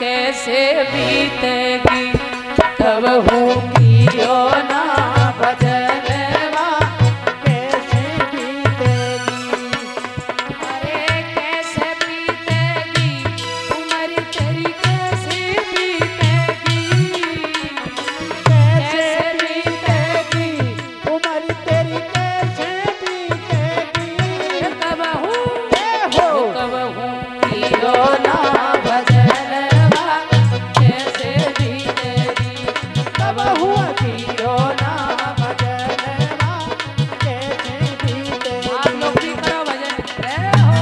कैसे बीतेगी कब होगी यो ना भजनवा कैसे बीतेगी। अरे कैसे बीतेगी उम्र तेरी कैसे बीतेगी कैसे बीतेगी उम्र तेरी कैसे बीतेगी कब होगी यो ना भजनवा कैसे बीतेगी कब होगी यो ना भजनवा कैसे बीतेगी। आप लोग भी करो भजन रे हो।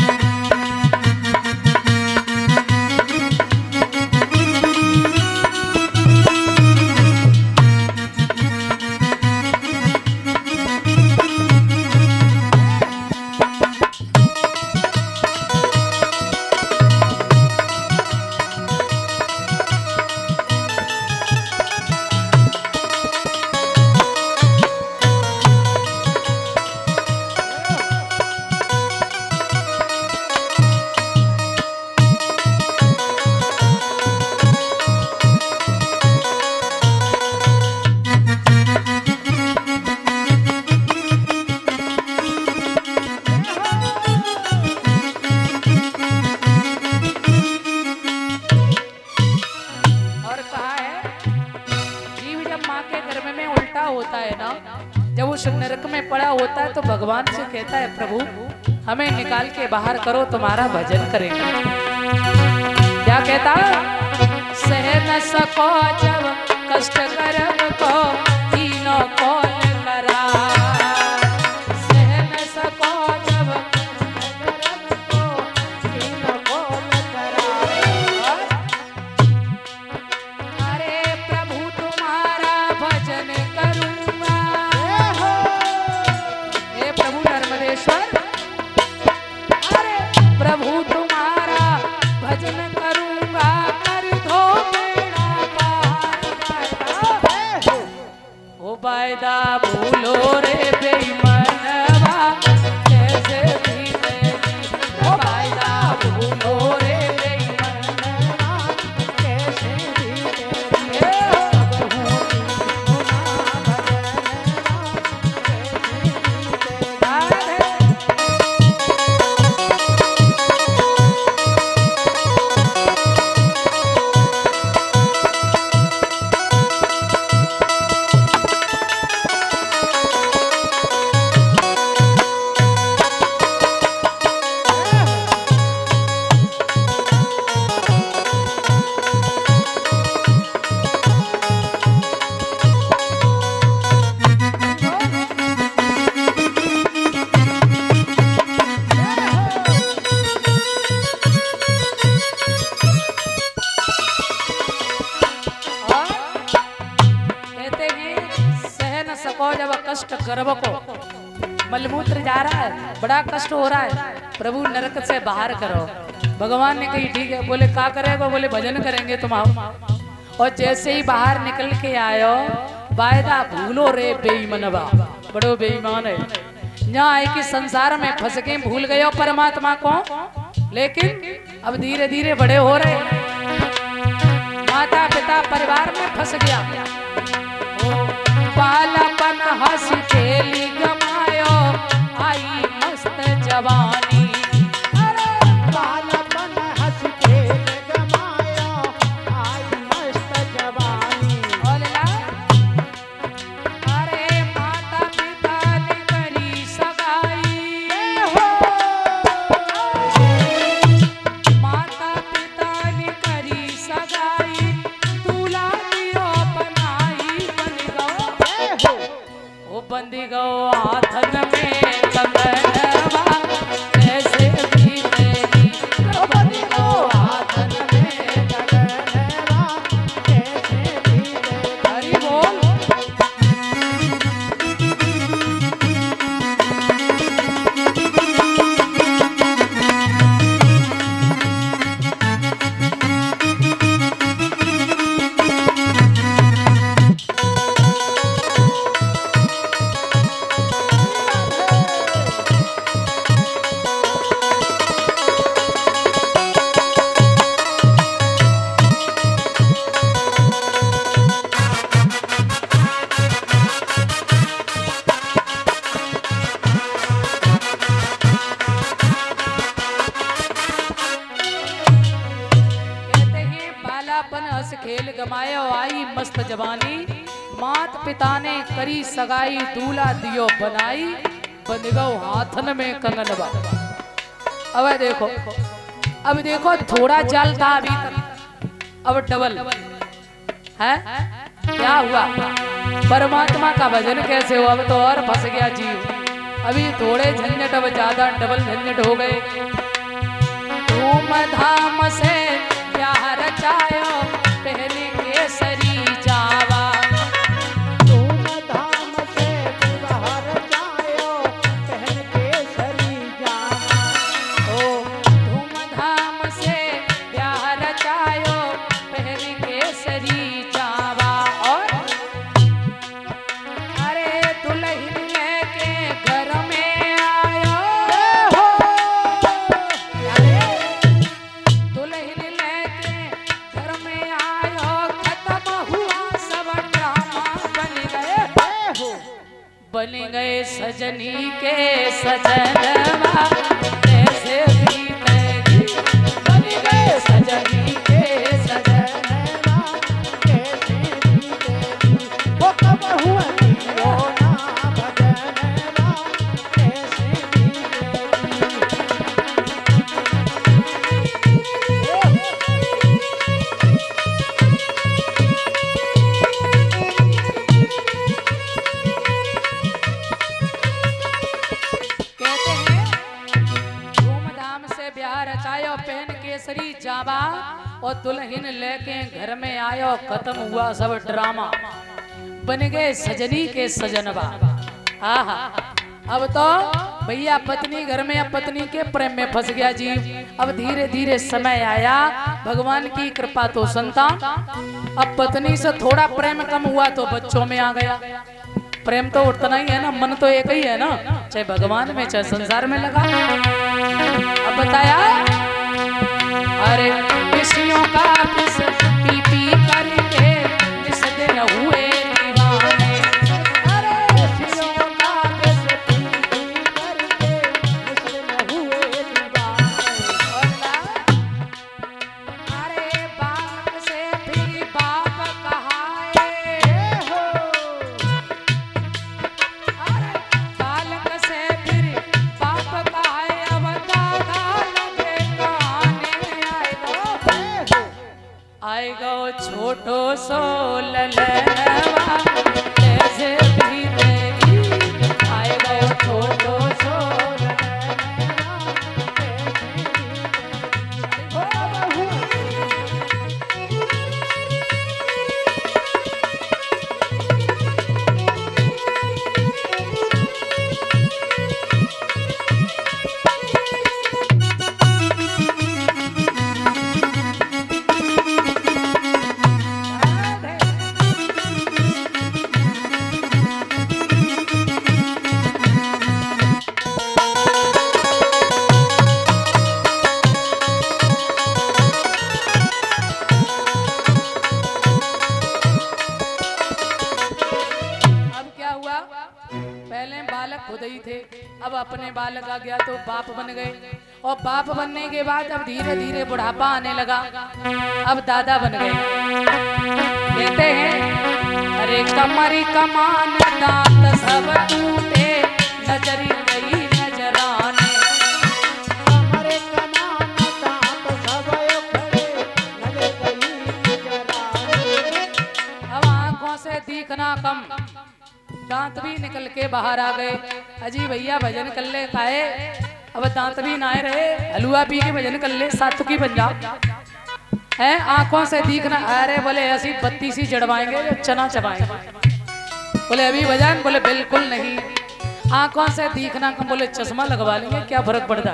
होता है ना, जब उस नरक में पड़ा होता है तो भगवान से कहता है प्रभु हमें निकाल के बाहर करो तुम्हारा भजन करेंगे। क्या कहता, सह न सको जब कष्ट कर्म को तीनों को करा, सह न सको जब कर्म को तीनों को करा। अरे प्रभु तुम्हारा भजन करूंगा, हे प्रभु नर्मदेश्वर, अरे प्रभु तुम्हारा भजन करूंगा, कर दो बेड़ा पार। ओ वायदा भूलो रे बेईमानवा कैसे बीतेगी, वायदा भूलो रे बेईमानवा कैसे बीतेगी। जब कष्ट गर्भ को मलमूत्र जा रहा है, बड़ा कष्ट हो रहा है, प्रभु नरक से बाहर करो। भगवान ने कही ठीक है, बोले क्या करेगा, बोले भजन करेंगे तुम आओ। और जैसे ही बाहर निकल के आयो, वायदा भूलो रे बेईमानवा, बड़ो बेईमान है, यहाँ आए कि संसार में फंस के भूल गए हो परमात्मा को, लेकिन अब धीरे धीरे बड़े हो रहे, माता पिता परिवार में फंस गया। बालापन हंस खेली गमायो, आई मस्त जवानी, अरे बालापन हंस खेल गमायो, आई मस्त जवानी। अरे माता पिता ने करी सगाई, माता पिता ने करी सगाई, दूल्हा दियो बनाई बन गो, बंदी गो हंस खेल गमायो आई मस्त जवानी, मात पिता ने करी सगाई दूल्हा दियो बनाई, बन गो हाथन में कंगनवा। अब देखो थोड़ा जल था अभी तक, अब डबल है। क्या हुआ? परमात्मा का भजन कैसे हुआ? अब तो और फंस गया जीव। अभी थोड़े झंझट, अब ज्यादा डबल झंझट हो गए। धूमधाम से ब्याह रचायो पहले केसरी जावा, धूमधाम से विवाह रचायो पहले केसरी जावा। ओ धूमधाम से ब्याह रचायो पहले केसरी जावा। और अरे दुल्हन लेके घर में आयो, दुल्हन लेके घर में आयो, खत्म हुआ सब ड्रामा, बन गए सजनी के सजनवा, कैसे बीतेगी, बन गए सजनी के सजनवा, कैसे बीतेगी वो कब हुआ दियो ना भजनवा, कैसे बीतेगी। कहते हैं धूमधाम से ब्याह रचायो पहन केसरी जावा, और दुल्हन लेके घर में आयो, खत्म हुआ सब ड्रामा, बन गए सजनी के सजनवा। आहा, अब तो भैया पत्नी घर में, अब पत्नी के प्रेम में फंस गया जीव। अब धीरे धीरे समय आया, भगवान की कृपा तो संतान, अब पत्नी से थोड़ा प्रेम कम हुआ तो बच्चों में आ गया। प्रेम तो उतना ही है ना, मन तो एक ही है ना, चाहे भगवान में चाहे संसार में लगा। अब बताया अरे किसियों का किस पी पी करके इस दिन हुए दीवाने, अरे किसियों का किस पी पी करके इस दिन हुए दीवाने। अरे बाप से फिर बाप कहाए, अरे बालक से फिर बाप कहाए, अब दादा लगे कहाने आए गो छोटो सो ललनवा, कैसे बीतेगी, आए गो छोटो सो ललनवा, कैसे पहले बालक खुद ही थे, अब अपने बालक आ गया तो बाप बन गए, और बाप बनने के बाद अब धीरे धीरे बुढ़ापा आने लगा, अब दादा बन गए। कहते हैं अरे कमरी कमान दांत सब टूटे, नजरी गई नजराने, कमरे कमान दांत सब उखड़े, नजर गई नजराने। अब आंखों से दिखना कम, दांत भी निकल के बाहर आ गए। अजी भैया भजन कर ले खाए, अब दांत भी ना रहे, हलवा पी के भजन कर ले, सातुकी बन जाओ है। आंखों से दिखना, अरे बोले ऐसी बत्ती सी जड़वाएंगे जो चना चबाएंगे, बोले अभी भजन, बोले बिल्कुल नहीं। आंखों से दिखना कम, बोले चश्मा लगवा लेंगे, क्या फर्क पड़ता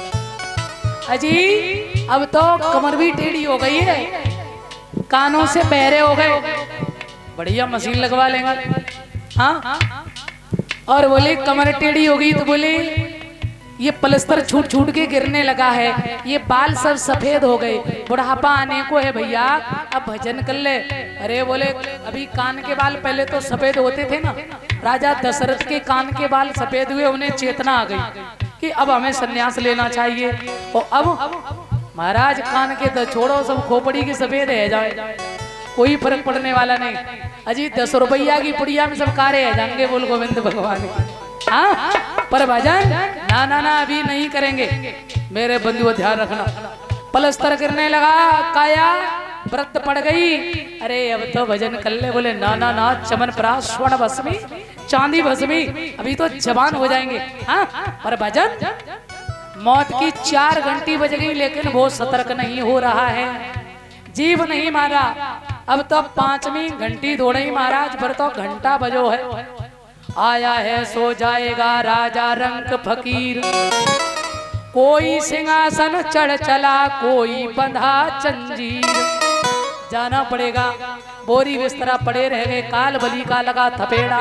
है। अजी अब तो कमर भी टेढ़ी हो गई है, कानों से बहरे हो गए, बढ़िया मशीन लगवा लेंगे। हाँ, और बोले कमर टेढ़ी हो गई तो बोले ये प्लस्तर छूट छूट के गिरने लगा है, ये बाल सब सफेद हो गए, बुढ़ापा आने को है भैया, अब भजन कर ले। अरे बोले अभी कान के बाल पहले तो सफेद होते थे ना, राजा दशरथ के कान के बाल सफेद हुए, उन्हें चेतना आ गई कि अब हमें संन्यास लेना चाहिए। और अब महाराज कान के तो छोड़ो, सब खोपड़ी की सफेद है जाए। कोई फर्क पड़ने वाला नहीं। अजी 10 रुपया की पुड़िया में सब कारे है जाएंगे बोल गोविंद भगवान। हाँ पर भजन ना ना ना अभी नहीं करेंगे मेरे बंधुओं, ध्यान रखना। पलस्तर गिरने लगा, काया व्रत पड़ गई, अरे अब तो भजन कर ले। बोले ना ना ना, चमन परास स्वर्ण भस्मी चांदी भस्मी, अभी तो जवान हो जाएंगे। हाँ पर भजन मौत की 4 घंटी बज गई, लेकिन वो सतर्क नहीं हो रहा है, जीव नहीं मारा। अब तो 5वीं घंटी दौड़े महाराज, पर तो घंटा बजो है। आया है सो जाएगा राजा रंग फकीर, कोई सिंहासन चढ़ चला, कोई बंधा जंजीर। जाना पड़ेगा, बोरी बिस्तरा पड़े रह गए, काल बलि का लगा थपेड़ा।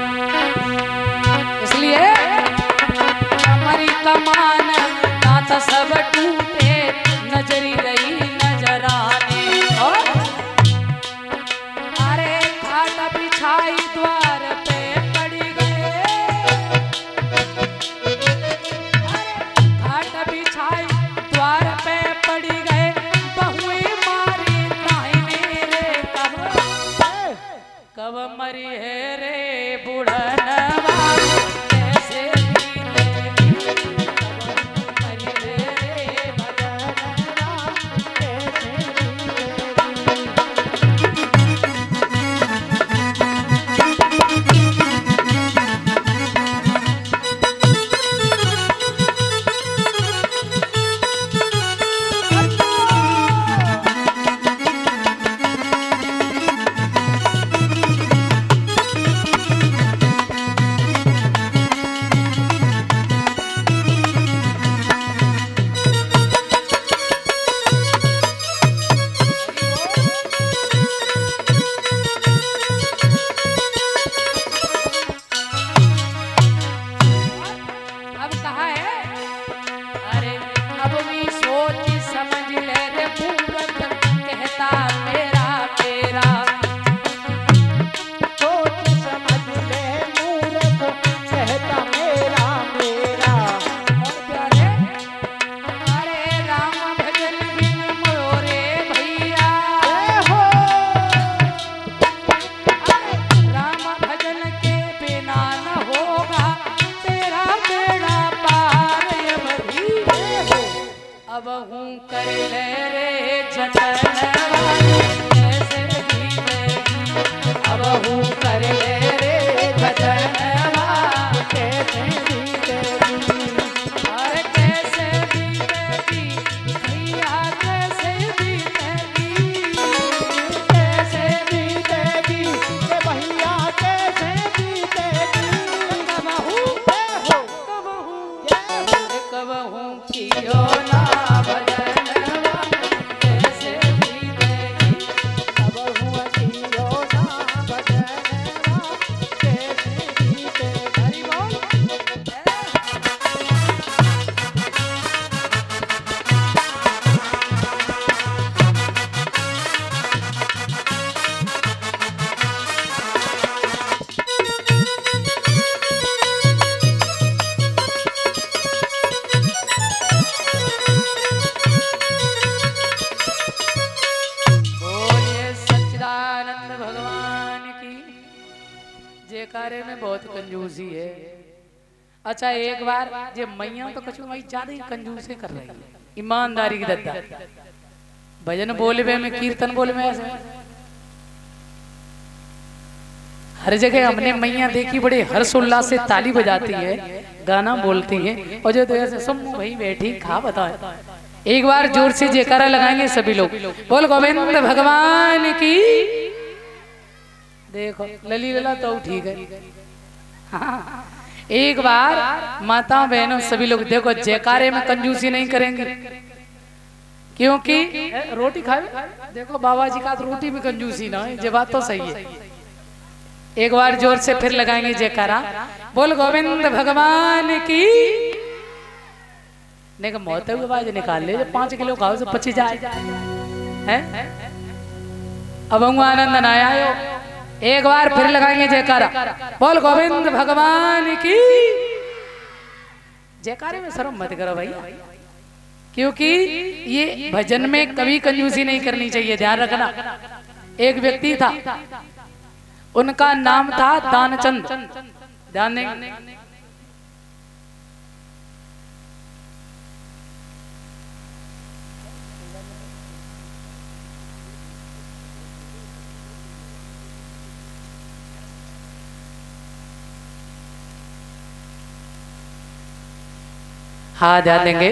इसलिए हमारी कमान दांत सब टूटे, नजरी रही नजराने। अरे खाट बिछाई द्वार पे पड़ी गए, खाट बिछाई द्वार पे पड़ी गए, बहुए मारी ताहिने रे कब मरी है रे बुढ़नवा, कैसे जयकारे में बहुत कंजूसी है। अच्छा एक बार जे मैया तो कछु भाई ज्यादा ही कंजूसी कर रही है, ईमानदारी की दद्दा। भजन बोलवे में, कीर्तन बोलवे में ऐसे हर जगह हमने मैया देखी बड़े हर्ष उल्लास से ताली बजाती है, गाना बोलती है, और जो तो ऐसे सब भाई बैठी खा बताओ। एक बार जोर से जयकारा लगाएंगे सभी लोग, बोल गोविंद भगवान की। देखो लली लला तो ठीक है। हाँ एक बार माताओं बहनों सभी लोग देखो, जयकारे में कंजूसी नहीं करेंगे, क्योंकि रोटी खाए। देखो बाबा जी का रोटी में कंजूसी ना है, ये बात तो सही है। एक बार जोर से फिर लगाएंगे जयकारा, बोल गोविंद भगवान की। नहीं मौत आवाज निकाल ले, जब 5 किलो खाओ तो 25 जाए है। अब आनंद न आयो, एक बार फिर लगाएंगे जयकारा, बोल गोविंद भगवान की। जयकारे में शर्म मत करो भैया, क्योंकि ये भजन में कभी कंजूसी नहीं करनी चाहिए, ध्यान रखना। एक व्यक्ति था, उनका नाम था दानचंद। ध्यान देंगे। हाँ, ध्यान देंगे।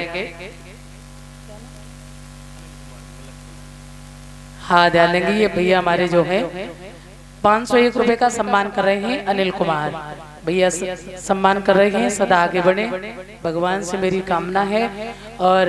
हाँ, ध्यान देंगे। ये भैया हमारे जो है 501 रुपए का सम्मान कर रहे हैं। अनिल कुमार भैया सम्मान कर रहे हैं। सदा आगे बढ़े, भगवान से मेरी कामना है। और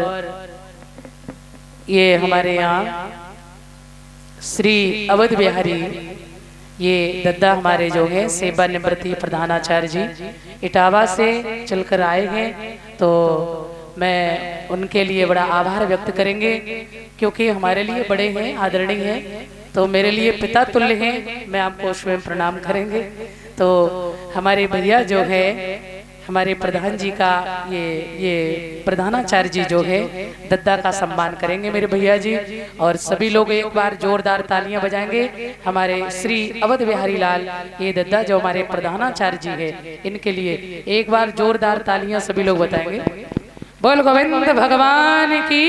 ये हमारे यहाँ श्री अवध बिहारी, ये दद्दा हमारे जो है सेवानिवृत्ति प्रधानाचार्य जी इटावा से चलकर आए हैं। तो मैं उनके लिए बड़ा आभार व्यक्त करेंगे, क्योंकि हमारे लिए बड़े हैं, आदरणीय हैं, तो मेरे लिए पिता तुल्य हैं। मैं आपको स्वयं प्रणाम करेंगे। तो हमारे भैया जो है, हमारे प्रधान जी का ये प्रधानाचार्य जी जो है दद्दा का सम्मान करेंगे मेरे भैया जी। और सभी लोग एक बार जोरदार तालियां बजाएंगे हमारे श्री अवध बिहारी लाल, ये दद्दा जो हमारे प्रधानाचार्य जी है, इनके लिए एक बार जोरदार तालियां सभी लोग बताएंगे। बोल गोविंद भगवान की।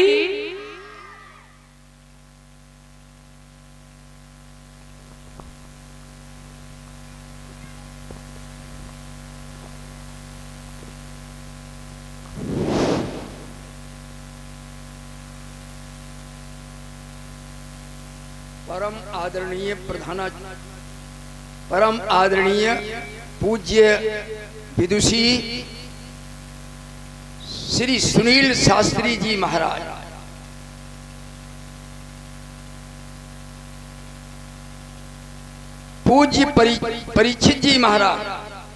परम आदरणीय पूज्य विदुषी श्री सुनील शास्त्री जी महाराज, पूज्य परीक्षित जी महाराज,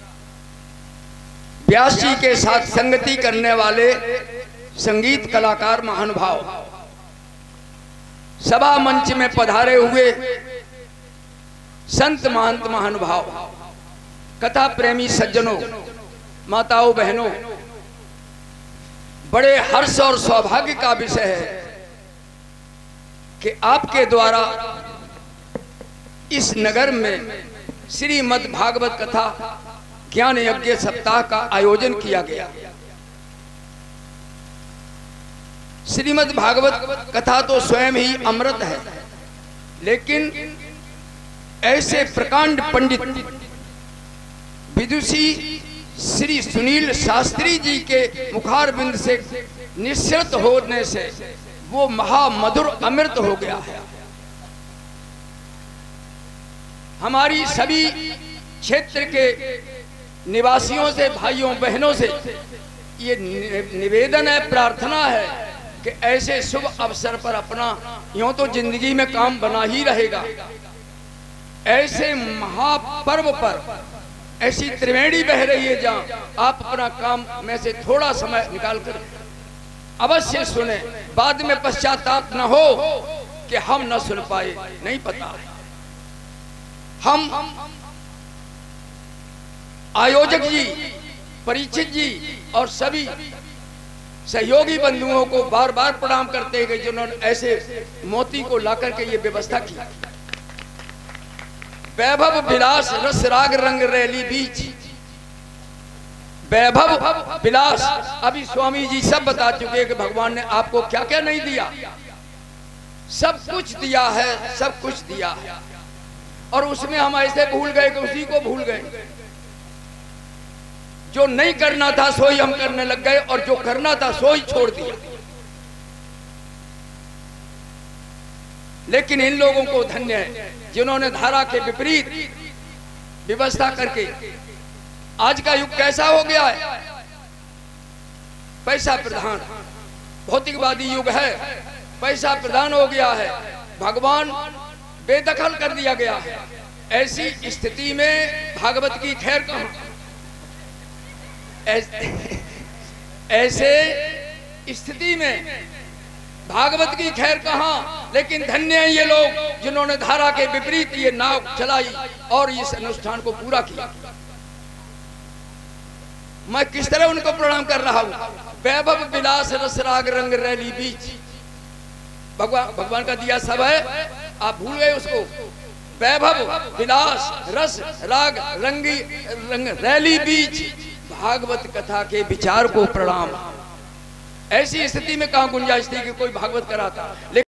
व्यास जी के साथ संगति करने वाले संगीत कलाकार महानुभाव, सभा मंच में पधारे हुए संत महंत महानुभाव, कथा प्रेमी सज्जनों, माताओं बहनों, बड़े हर्ष और सौभाग्य का विषय है कि आपके द्वारा इस नगर में श्रीमद् भागवत कथा ज्ञान यज्ञ सप्ताह का आयोजन किया गया। श्रीमद् भागवत कथा तो स्वयं ही अमृत है, लेकिन ऐसे प्रकांड पंडित विदुषी श्री सुनील शास्त्री जी के मुखारबिंद से निश्चित होने से वो महामधुर अमृत हो गया है। हमारी सभी क्षेत्र के निवासियों से, भाइयों बहनों से ये निवेदन है, प्रार्थना है कि ऐसे शुभ अवसर पर अपना, यूं तो जिंदगी में काम बना ही रहेगा, ऐसे महापर्व पर ऐसी त्रिवेणी बह रही है जहां आप अपना काम में से थोड़ा समय निकालकर अवश्य सुने, बाद में पश्चाताप न हो कि हम न सुन पाए। नहीं पता, हम आयोजक जी, परीक्षित जी और सभी सहयोगी बंधुओं को बार बार प्रणाम करते हैं जिन्होंने ऐसे मोती को लाकर के ये व्यवस्था की। वैभव विलास रस राग रंग रैली बीच, वैभव विलास, अभी स्वामी जी सब बता चुके कि भगवान ने आपको क्या क्या नहीं दिया। सब कुछ दिया है, सब कुछ दिया है, और उसमें हम ऐसे भूल गए कि उसी को भूल गए। जो नहीं करना था सो ही हम करने लग गए, और जो करना था सो ही छोड़ दिया। लेकिन इन लोगों को धन्य है जिन्होंने धारा के विपरीत व्यवस्था करके, आज का युग कैसा हो गया है, पैसा प्रधान भौतिकवादी युग है, पैसा प्रधान हो गया है, भगवान बेदखल कर दिया गया है। ऐसी स्थिति में भागवत की खैर कहां? ऐसे स्थिति में भागवत की खैर कहां? लेकिन धन्य है ये लोग जिन्होंने धारा के विपरीत ये नाव चलाई और इस अनुष्ठान को पूरा किया। मैं किस तरह उनको प्रणाम कर रहा हूं। वैभव विलास रस राग रंग रैली बीच, भगवान का दिया सब है, आप भूल गए उसको। वैभव विलास रस राग रैली बीच भागवत कथा के विचार को प्रणाम। ऐसी स्थिति में कहाँ गुंजाइश थी कि कोई भागवत कराता।